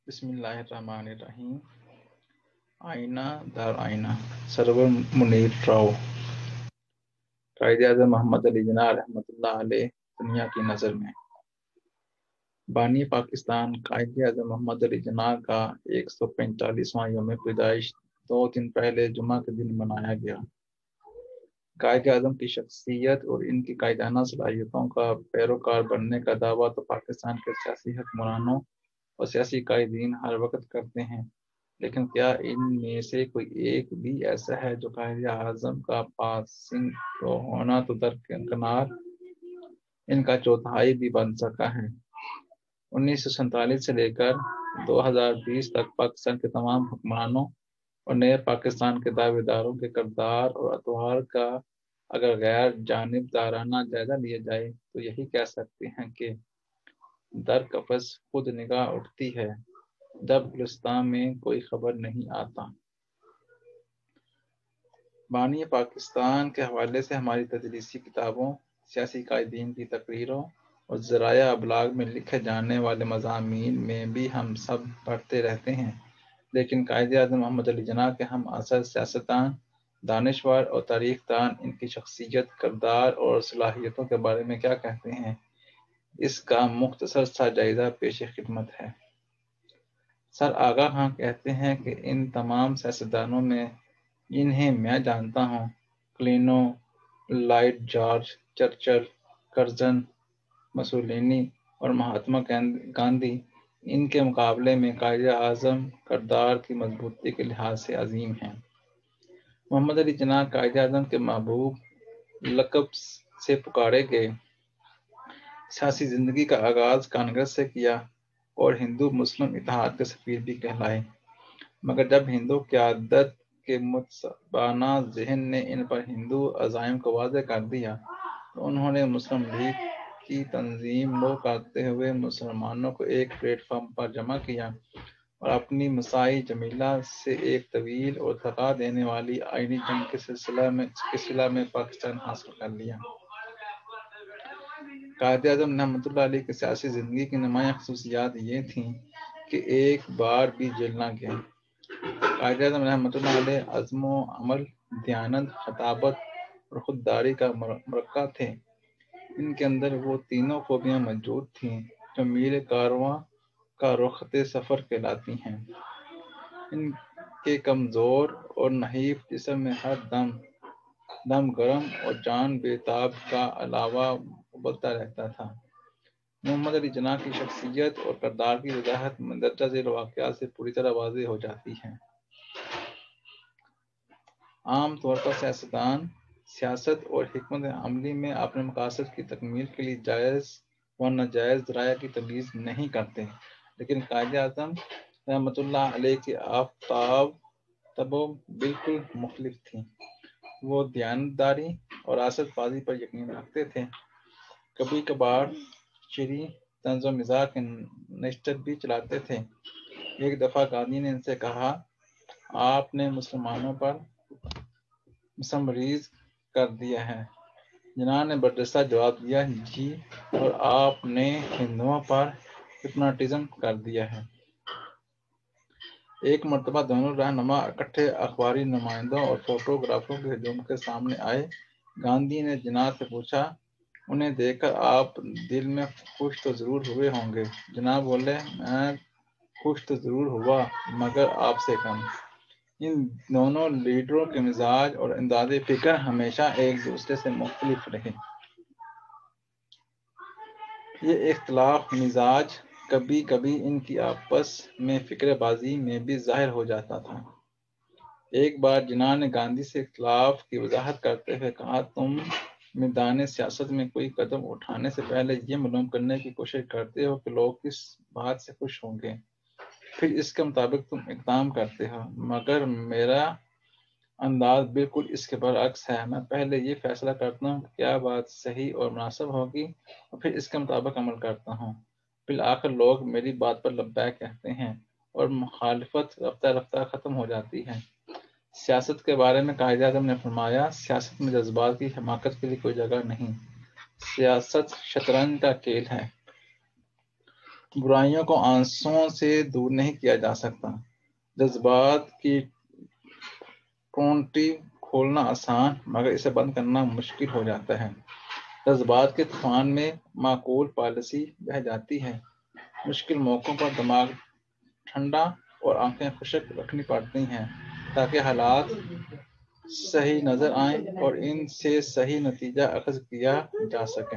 بسم اللہ الرحمن الرحیم۔ آئینہ در آئینہ، سرور منیر راؤ۔ قائد اعظم محمد علی جناح رحمۃ اللہ علیہ دنیا کی نظر میں بانی پاکستان قائد اعظم محمد علی جناح کا 145واں یوم پیدائش 2 دن پہلے جمعہ کے دن منایا گیا۔ قائد اعظم کی شخصیت اور ان کی قائدانہ صلاحیتوں کا پیروکار بننے کا دعویٰ تو پاکستان کے سیاسی حکمرانوں اور سیاسی قائدین ہر وقت کرتے ہیں، لیکن کیا ان میں سے کوئی ایک بھی ایسا ہے جو قائد اعظم کا پاسنگ ہونا تو درکنار ان کا چوتھائی بھی بن سکا ہے؟ 1947 سے لے کر 2020 تک پاکستان کے تمام حکمرانوں اور نئے پاکستان کے دعوے داروں کے کردار اور اطوار کا اگر غیر جانبدارانہ جائزہ لیا جائے تو یہی کہہ سکتے ہیں کہ در قفس خود نگاہ اٹھتی ہے جب گلستان میں کوئی خبر نہیں آتا۔ بانی پاکستان کے حوالے سے ہماری تدریسی کتابوں، سیاسی قائدین کی تقریروں اور ذرائع ابلاغ میں لکھے جانے والے مضامین میں بھی ہم سب پڑھتے رہتے ہیں، لیکن قائد اعظم محمد علی جناح کے ہم عصر سیاستدان، دانشور اور تاریخ دان ان کی شخصیت، کردار اور صلاحیتوں کے بارے میں کیا کہتے ہیں، اس کا مختصر سا جائزہ پیش خدمت ہے۔ سر آغا خان کہتے ہیں کہ ان تمام سیاستدانوں میں جنہیں میں جانتا ہوں، کلینو، Lloyd George, Churchill, Curzon, Mussolini اور مہاتما گاندھی ان کے مقابلے میں قائد اعظم کردار کی مضبوطی کے لحاظ سے عظیم ہیں۔ محمد علی جناح قائد اعظم کے محبوب لقب سے پکارے گئے۔ سیاسی زندگی کا آغاز کانگریس سے کیا اور ہندو مسلم اتحاد کے سفیر بھی کہلائے، مگر جب ہندو قیادت کے متعصبانہ ذہن نے ان پر ہندو عزائم کو واضح کر دیا تو انہوں نے مسلم لیگ کی تنظیم نو کرتے ہوئے مسلمانوں کو ایک پلیٹ فارم پر جمع کیا اور اپنی مساعی جمیلہ سے ایک طویل اور تھکا دینے والی آئینی جنگ کے سلسلہ میں پاکستان حاصل کر لیا۔ قائد اعظم رحمۃ اللہ علیہ کی سیاسی زندگی کی نمایاں خصوصیات یہ تھیں کہ ایک بار بھی جیل نہ گئے۔ قائد اعظم رحمۃ اللہ علیہ عزم و عمل، دیانت، خطابت اور خودداری کا مرکہ تھے۔ ان کے اندر وہ تینوں خوبیاں موجود تھیں جو میر کارواں کا رخت سفر کہلاتی ہیں۔ ان کے کمزور اور نحیف جسم میں ہر دم گرم اور جان بے تاب کا علاوہ ابلتا رہتا تھا۔ محمد علی جناح کی شخصیت اور کردار کی وضاحت مندرجہ ذیل واقعات سے پوری طرح واضح ہو جاتی ہے۔ عام طور پر سیاستدان سیاست اور حکمت عملی میں اپنے مقاصد کی تکمیل کے لیے جائز و ناجائز ذرائع کی تمیز نہیں کرتے، لیکن قائد اعظم رحمۃ اللہ علیہ کی آفتاب تبو بالکل مختلف تھی۔ وہ دیانتداری اور آصف بازی پر یقین رکھتے تھے، کبھی کبھار شرعی طنز و مزاح کے نشتر بھی چلاتے تھے۔ ایک دفعہ گاندھی نے ان سے کہا، آپ نے مسلمانوں پر مسمریز کر دیا ہے۔ جناح نے برجستہ جواب دیا، جی، اور آپ نے ہندوؤں پر ہپناٹزم کر دیا ہے۔ ایک مرتبہ دونوں رہنما اکٹھے اخباری نمائندوں اور فوٹوگرافروں کے ہجوم کے سامنے آئے۔ گاندھی نے جناح سے پوچھا، انہیں دیکھ کر آپ دل میں خوش تو ضرور ہوئے ہوں گے؟ جناح بولے، میں خوش تو ضرور ہوا مگر آپ سے کم۔ ان دونوں لیڈروں کے مزاج اور انداز فکر ہمیشہ ایک دوسرے سے مختلف رہے۔ یہ اختلاف مزاج کبھی کبھی ان کی آپس میں فکر بازی میں بھی ظاہر ہو جاتا تھا۔ ایک بار جناح نے گاندھی سے اختلاف کی وضاحت کرتے ہوئے کہا، تم میدان سیاست میں کوئی قدم اٹھانے سے پہلے یہ معلوم کرنے کی کوشش کرتے ہو کہ لوگ کس بات سے خوش ہوں گے، پھر اس کے مطابق تم اقدام کرتے ہو، مگر میرا انداز بالکل اس کے برعکس ہے۔ میں پہلے یہ فیصلہ کرتا ہوں کہ کیا بات صحیح اور مناسب ہوگی اور پھر اس کے مطابق عمل کرتا ہوں۔ بالآخر لوگ میری بات پر لبیک کہتے ہیں اور مخالفت رفتہ رفتہ ختم ہو جاتی ہے۔ سیاست کے بارے میں قائد اعظم نے فرمایا، سیاست میں جذبات کی حماقت کے لیے کوئی جگہ نہیں۔ سیاست شطرنج کا کھیل ہے۔ برائیوں کو آنسوؤں سے دور نہیں کیا جا سکتا۔ جذبات کی ٹونٹی کھولنا آسان مگر اسے بند کرنا مشکل ہو جاتا ہے۔ جذبات کے طوفان میں معقول پالیسی بہہ جاتی ہے۔ مشکل موقعوں پر دماغ ٹھنڈا اور آنکھیں خشک رکھنی پڑتی ہیں تاکہ حالات صحیح نظر آئیں اور ان سے صحیح نتیجہ اخذ کیا جا سکے۔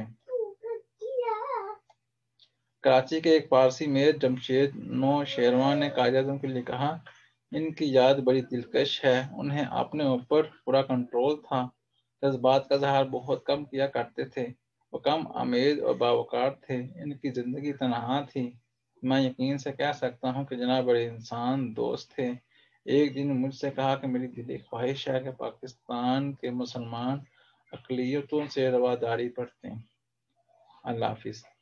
کراچی کے ایک پارسی میر جمشید نوشیروان نے قائد-اعظم کے لیے کہا، ان کی یاد بڑی دلکش ہے، انہیں اپنے اوپر پورا کنٹرول تھا، جذبات کا اظہار بہت کم کیا کرتے تھے، وہ کم آمیز اور باوقار تھے، ان کی زندگی تنہا تھی۔ میں یقین سے کہہ سکتا ہوں کہ جناب بڑے انسان دوست تھے۔ ایک دن مجھ سے کہا کہ میری دلی خواہش ہے کہ پاکستان کے مسلمان اقلیتوں سے رواداری برتیں۔ اللہ حافظ۔